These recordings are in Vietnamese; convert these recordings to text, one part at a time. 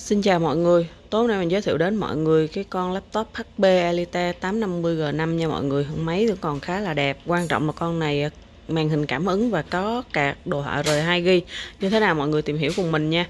Xin chào mọi người, tối hôm nay mình giới thiệu đến mọi người cái con laptop HP Elite 850G5 nha mọi người. Máy vẫn còn khá là đẹp, quan trọng là con này màn hình cảm ứng và có card đồ họa R2GB. Như thế nào mọi người tìm hiểu cùng mình nha.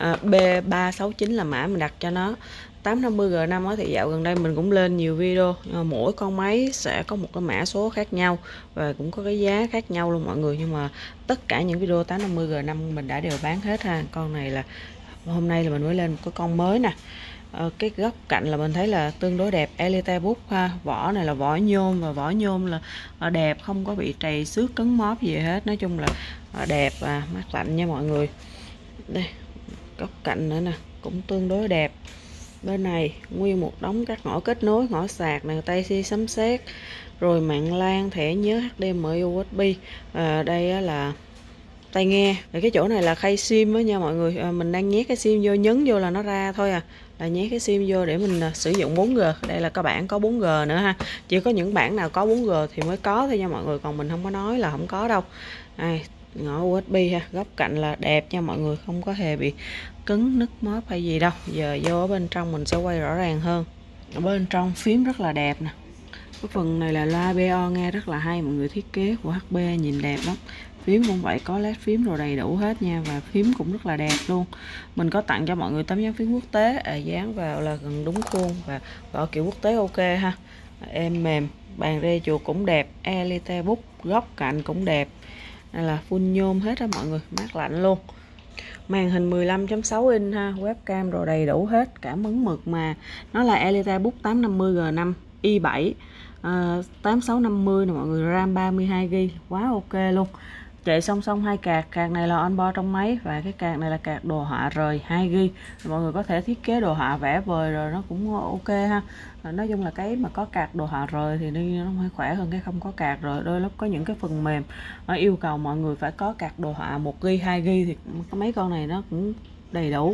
B369 là mã mình đặt cho nó. 850G5 thì dạo gần đây mình cũng lên nhiều video, mỗi con máy sẽ có một cái mã số khác nhau và cũng có cái giá khác nhau luôn mọi người, nhưng mà tất cả những video 850G5 mình đã đều bán hết ha. Con này là hôm nay là mình mới lên một cái con mới nè. Cái góc cạnh là mình thấy là tương đối đẹp, Elitebook ha. Vỏ này là vỏ nhôm và vỏ nhôm là đẹp, không có bị trầy xước cấn móp gì hết, nói chung là đẹp và mát lạnh nha mọi người. Đây góc cạnh nữa nè, cũng tương đối đẹp. Bên này nguyên một đống các ngõ kết nối, ngõ sạc này, tai C sấm sét, rồi mạng LAN, thẻ nhớ HDMI, USB. Đây là tai nghe. Rồi cái chỗ này là khay sim đó nha mọi người. Mình đang nhét cái sim vô, nhấn vô là nó ra thôi à, là nhét cái sim vô để mình sử dụng 4G. Đây là các bản có 4G nữa ha, chỉ có những bản nào có 4G thì mới có thôi nha mọi người, còn mình không có nói là không có đâu. Đây, ngõ USB ha, góc cạnh là đẹp nha mọi người, không có hề bị cứng nứt móp hay gì đâu. Giờ vô ở bên trong mình sẽ quay rõ ràng hơn. Ở bên trong phím rất là đẹp nè. Cái phần này là loa BO nghe rất là hay, mọi người thiết kế của HP nhìn đẹp lắm. Phím cũng vậy, có led phím rồi đầy đủ hết nha, và phím cũng rất là đẹp luôn. Mình có tặng cho mọi người tấm dán phím quốc tế, dán vào là gần đúng khuôn và vỏ kiểu quốc tế ok ha. Êm mềm, bàn rê chuột cũng đẹp, Elitebook góc cạnh cũng đẹp. Đây là full nhôm hết á mọi người, mát lạnh luôn. Màn hình 15.6 inch ha, webcam rồi đầy đủ hết, cảm ứng mượt mà. Nó là Elitebook 850G5 i7 8650 nè mọi người, RAM 32GB, quá ok luôn. Chạy song song hai card này là onboard trong máy và cái card này là card đồ họa R2GB. Mọi người có thể thiết kế đồ họa vẽ vời rồi nó cũng ok ha. Nói chung là cái mà có card đồ họa rồi thì nó phải khỏe hơn cái không có card rồi. Đôi lúc có những cái phần mềm yêu cầu mọi người phải có card đồ họa 1GB 2GB thì mấy con này nó cũng đầy đủ.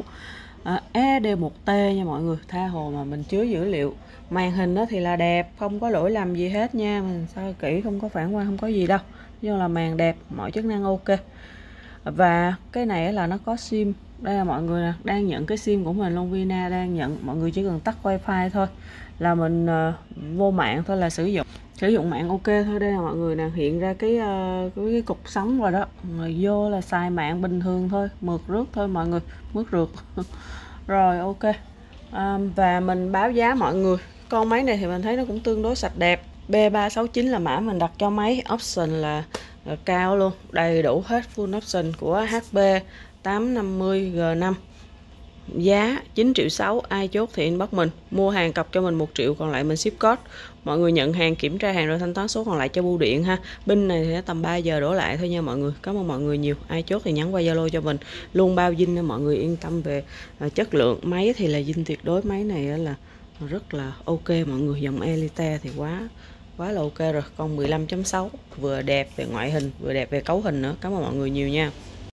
ED1T nha mọi người, tha hồ mà mình chứa dữ liệu. Màn hình đó thì là đẹp, không có lỗi lầm gì hết nha, mình soi kỹ không có phản quang, không có gì đâu, nhưng là màn đẹp, mọi chức năng ok. Và cái này là nó có sim. Đây là mọi người đang nhận cái sim của mình luôn, Vina đang nhận. Mọi người chỉ cần tắt wifi thôi là mình vô mạng thôi, là sử dụng mạng ok thôi. Đây là mọi người nè, hiện ra cái cục sóng rồi đó, rồi vô là xài mạng bình thường thôi, mượt rước thôi mọi người, mướt rượt. Rồi ok. Và mình báo giá mọi người, con máy này thì mình thấy nó cũng tương đối sạch đẹp. B369 là mã mình đặt cho máy, option là cao luôn, đầy đủ hết full option của HP 850G5. Giá 9.6 triệu, ai chốt thì inbox mình. Mua hàng cọc cho mình 1 triệu, còn lại mình ship code. Mọi người nhận hàng, kiểm tra hàng rồi thanh toán số còn lại cho bưu điện ha. Pin này thì tầm 3 giờ đổ lại thôi nha mọi người. Cảm ơn mọi người nhiều. Ai chốt thì nhắn qua Zalo cho mình. Luôn bao zin nên mọi người yên tâm về chất lượng. Máy thì là zin tuyệt đối, máy này là rất là ok mọi người. Dòng Elite thì quá là ok rồi. Con 15.6 vừa đẹp về ngoại hình, vừa đẹp về cấu hình nữa. Cảm ơn mọi người nhiều nha.